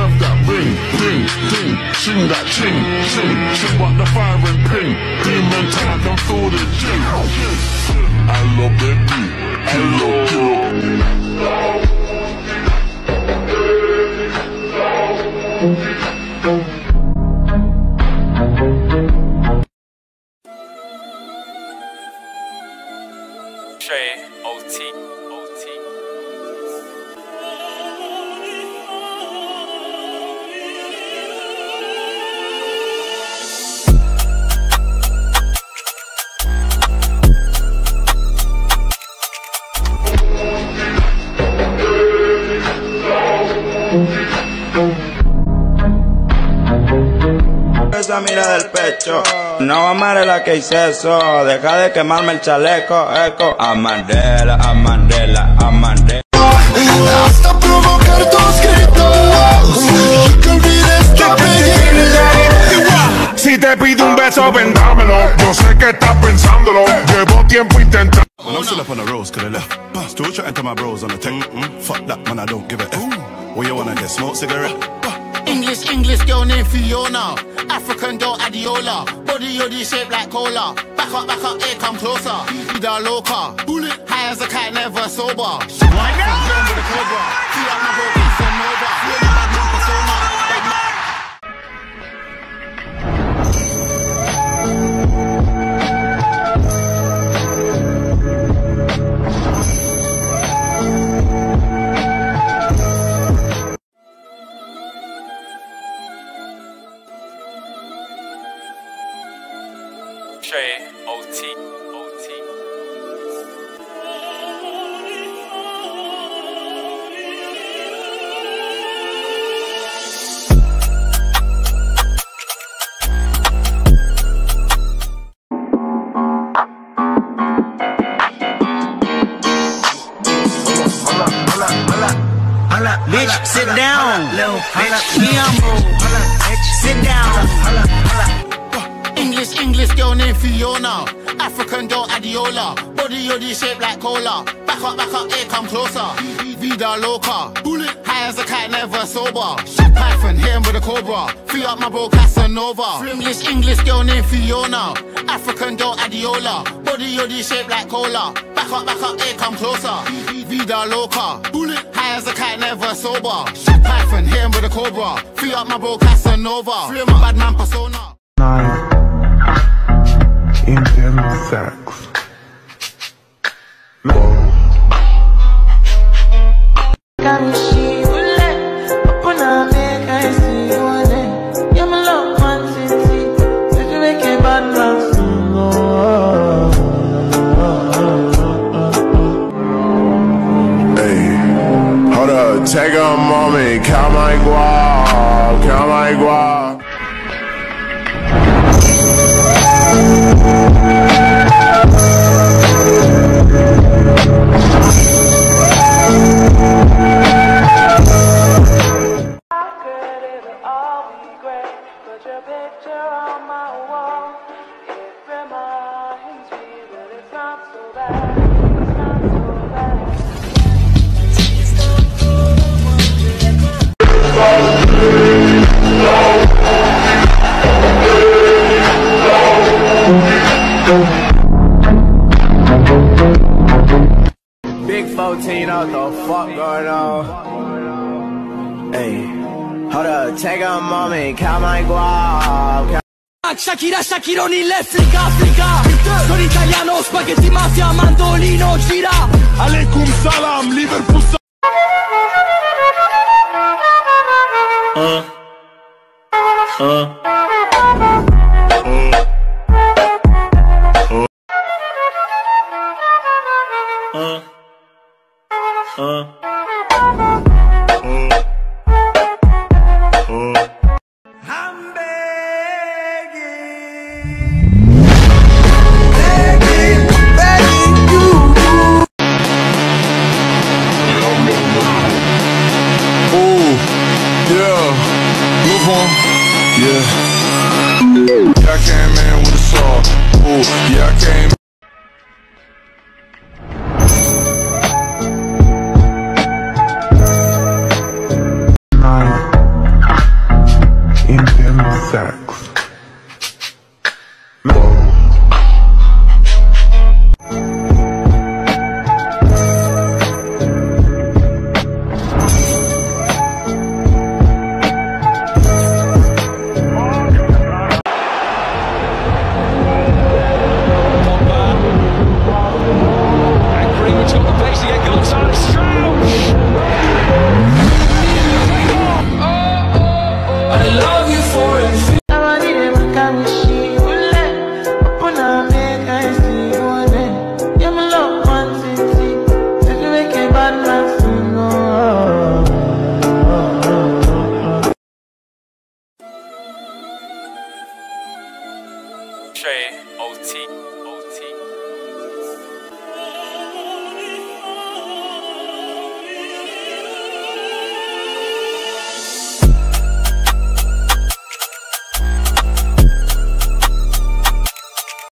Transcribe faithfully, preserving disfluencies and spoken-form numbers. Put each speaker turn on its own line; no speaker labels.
have that ring, ring, ding, ching that ching, ching, ching, but the fire and ping, ping mental, I can feel the jing. I love it, I love you.
Trey, O T, O T.
Esa mira del pecho, no amaré la que hice eso, deja de quemarme el chaleco, eco. A Mandela, a Mandela, a Mandela.
Hasta provocar tus gritos y que olvides que pedirle. Si te pido un beso, vendámelo. Yo sé que estás pensándolo. Llevo tiempo intentando.
When I'm still up on the roads, could I left? Still trying to my bros on the tech. Mm-mm. Fuck that, man, I don't give a F. What you wanna get, smoke cigarette?
English, English girl named Fiona. African girl Adiola. Body yoddy shaped like cola. Back up, back up, here come closer. Vida loca. High as a cat, never sober. She right now. With the cobra. Feel like my bro, peace and nova. Feel my bad man persona. Bad man.
Trey, O T, O T.
Bitch, sit down. Sit down.
English, English girl named Fiona. African girl Adiola. Body yoddy shaped like cola. Back up, back up, here come closer. Vida loca. High as a cat, never sober. Shit Python, hit him with a cobra. Free up my bro Casanova. English, English girl named Fiona. African girl Adiola. Body yoddy shaped like cola. Back up, back up, here come closer. Vida loca. High as a cat, never sober. Shit Python, hit him with a cobra. Free up my bro Casanova. Free my bad man persona.
Nine intense sex.
Take a moment, count my guap, count my guap.
Big fourteen, what the fuck going on? Hey, hold up, take a moment, count my guap.
Shakira, Shakironi, le flica, flica. Sono italiano, spaghetti mafia, mandolino, gira.
Aleikum salam, Liverpool.
Uh, uh. Uh, uh.
I'm begging,
Begging, begging you. Ooh, yeah, move on, yeah. Yeah, I came in with a saw. Ooh, yeah, I came.